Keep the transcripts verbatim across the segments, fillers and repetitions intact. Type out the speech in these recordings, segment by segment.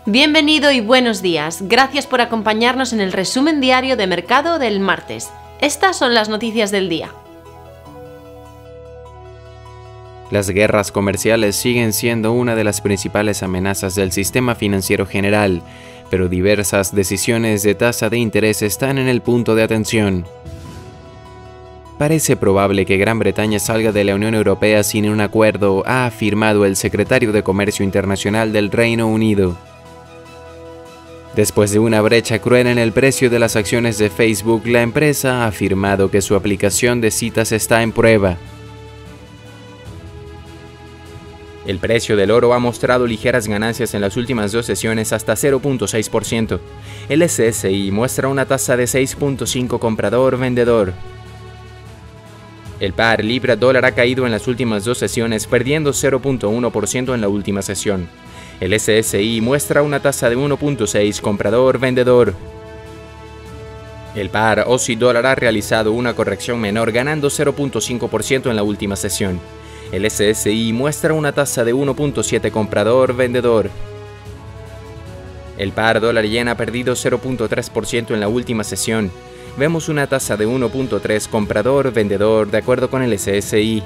Bienvenido y buenos días. Gracias por acompañarnos en el resumen diario de mercado del martes. Estas son las noticias del día. Las guerras comerciales siguen siendo una de las principales amenazas del sistema financiero general, pero diversas decisiones de tasa de interés están en el punto de atención. Parece probable que Gran Bretaña salga de la Unión Europea sin un acuerdo, ha afirmado el secretario de Comercio Internacional del Reino Unido. Después de una brecha cruel en el precio de las acciones de Facebook, la empresa ha afirmado que su aplicación de citas está en prueba. El precio del oro ha mostrado ligeras ganancias en las últimas dos sesiones hasta cero punto seis por ciento. El S S I muestra una tasa de seis punto cinco comprador-vendedor. El par libra-dólar ha caído en las últimas dos sesiones, perdiendo cero punto uno por ciento en la última sesión. El S S I muestra una tasa de uno punto seis comprador-vendedor. El par Aussie-dólar ha realizado una corrección menor, ganando cero punto cinco por ciento en la última sesión. El S S I muestra una tasa de uno punto siete comprador-vendedor. El par dólar-yen ha perdido cero punto tres por ciento en la última sesión. Vemos una tasa de uno punto tres comprador-vendedor de acuerdo con el S S I.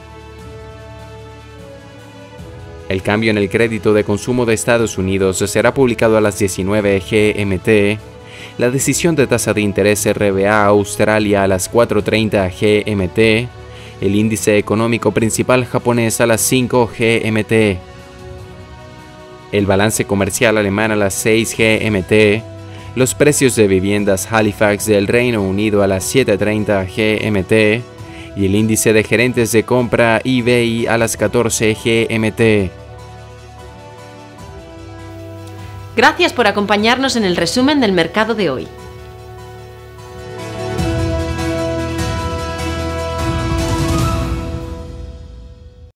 El cambio en el crédito de consumo de Estados Unidos será publicado a las diecinueve G M T, la decisión de tasa de interés R B A Australia a las cuatro treinta G M T, el índice económico principal japonés a las cinco G M T, el balance comercial alemán a las seis G M T, los precios de viviendas Halifax del Reino Unido a las siete treinta G M T y el índice de gerentes de compra eBay a las catorce G M T. Gracias por acompañarnos en el resumen del mercado de hoy.